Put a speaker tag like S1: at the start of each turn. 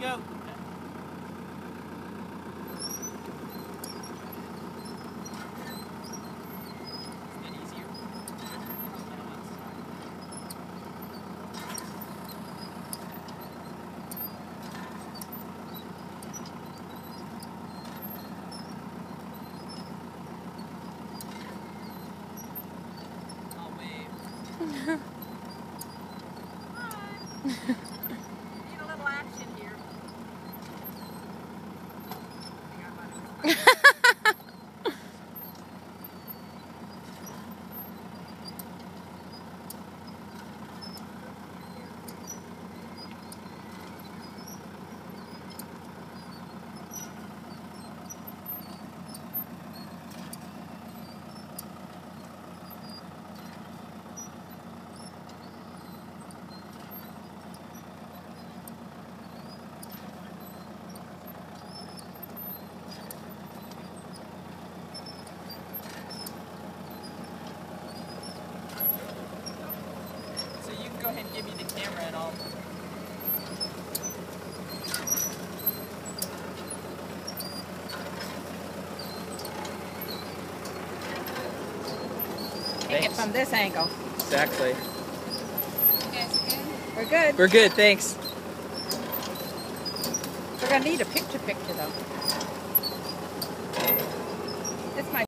S1: go.
S2: Need a little action here.
S1: Go ahead and give me the camera and I'll...
S2: Take it from this angle.
S1: Exactly.
S2: You guys good? We're good.
S1: We're good, thanks.
S2: We're going to need a picture though. This might